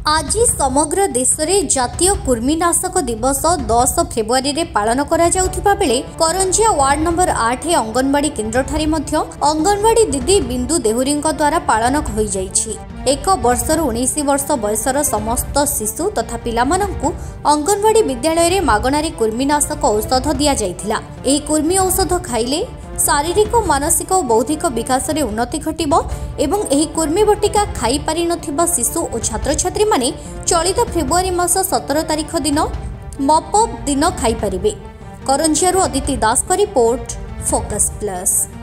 आज समग्र देश में जातीय कृमिनाशक दिवस 10 फेब्रुआरी रे पालन करा जाउथिबा बेले करंजिया वार्ड नंबर 8 अंगनवाड़ी केन्द्र ठारे मध्य अंगनवाड़ी दीदी बिंदु देहुरी द्वारा पालन होई जाइछि। 1 वर्षर 19 वर्ष बयसर समस्त शिशु तथा पिलामानंकु अंगनवाड़ी विद्यालय रे मागणारे कृमिनाशक औषध दिया जाइथिला। एही कृमि औषध खाइले शारीरिक मानसिक और बौद्धिक विकास में उन्नति घटिबो एवं एही कुर्मी बटिका खाई पारि नथिबा शिशु और छात्र छात्री माने चलित फेब्रुआरी मास 17 तारिख दिन मॉपअप दिन खाई पारिबे। करंजियारू अदिति दास का रिपोर्ट, फोकस प्लस।